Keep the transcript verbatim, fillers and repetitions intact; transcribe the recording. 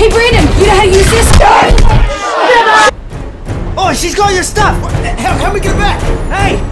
Hey, Brandon, you know how to use this? Oh, she's got your stuff! Help, help me get it back! Hey!